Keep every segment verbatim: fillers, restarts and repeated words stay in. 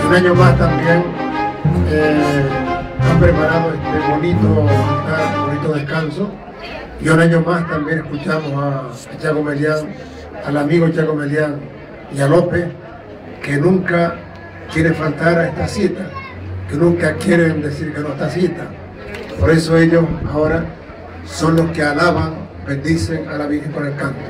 un año más también eh, han preparado este bonito, este bonito descanso. Y un año más también escuchamos a Chaco Melián, al amigo Chaco Melián y a López, que nunca quiere faltar a esta cita, que nunca quieren decir que no está cita. Por eso ellos ahora son los que alaban, bendicen a la Virgen con el canto.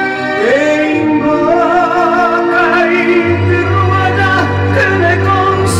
Invoca y te ruega que me consueles.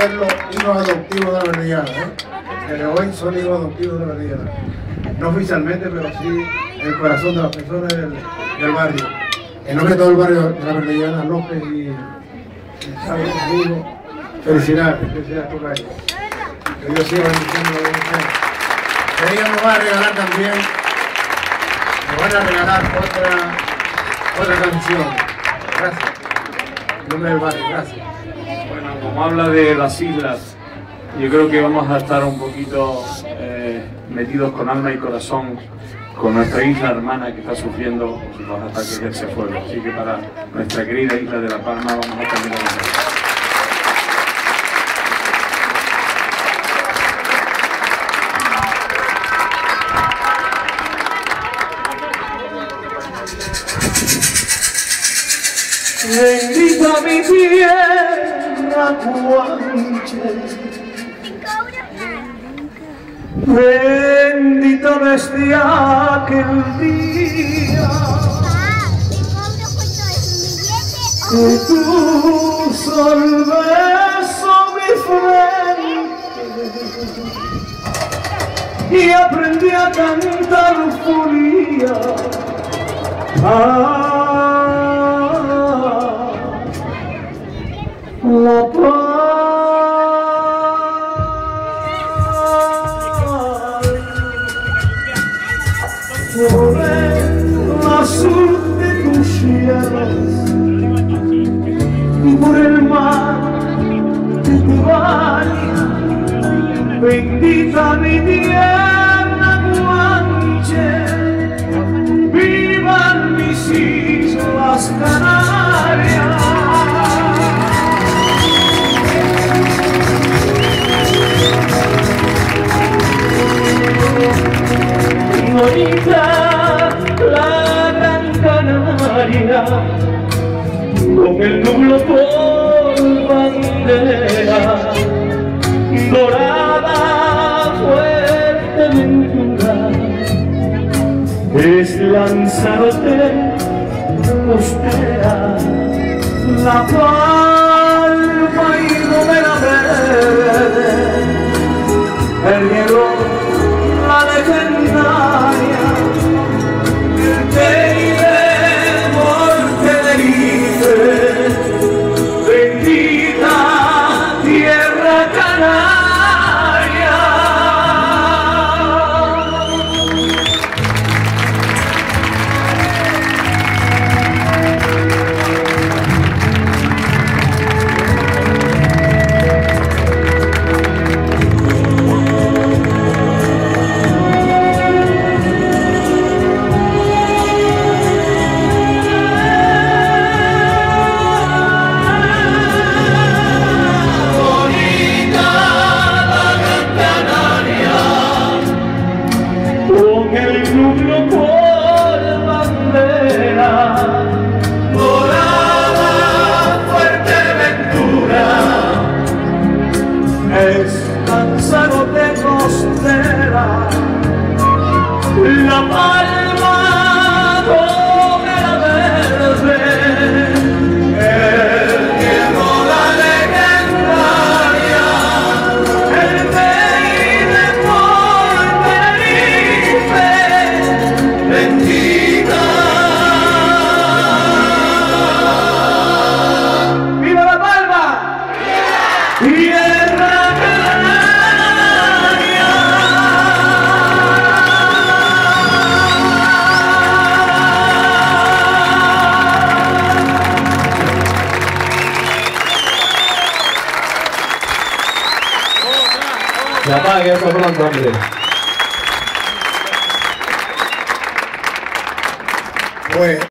ser los hijos adoptivos de la Verdillana, ¿eh? Desde hoy son hijos adoptivos de la Verdillana. No oficialmente, pero sí en el corazón de las personas del, del barrio. En nombre de todo el barrio de la Verdillana, López y Chávez, amigos, felicidades, felicidades por ello. Que Dios siga bendiciendo a ustedes. Ella nos va a regalar también, nos van a regalar otra, otra canción. Gracias. En nombre del barrio, gracias. Bueno, como habla de las islas, yo creo que vamos a estar un poquito eh, metidos con alma y corazón con nuestra isla hermana que está sufriendo los ataques de ese fuego. Así que para nuestra querida isla de La Palma vamos a terminar. Bendita mi tierra Guanche, bendita desde aquel día que tu sol besó mi frente y aprendí a cantar folía. Ah, la paz, por el azul de tus cielos y por el mar de tu valle, bendita mi tierra Guanche, vivan mis islas Canarias. Bonita la Gran Canaria, con el nublo por bandera, dorada Fuerteventura, es Lanzarote costera, La Palma y Gomera Verde, el Diego, la legendaria, el Teide, Monte de bendita tierra canaria. Lanzarote costera, La Palma Gomera Verde, el Diego, la legendaria, el Teide, Tenerife, bendita. ¡Viva La Palma! ¡Tierra! Ya está, que esto pronto, hombre. Pues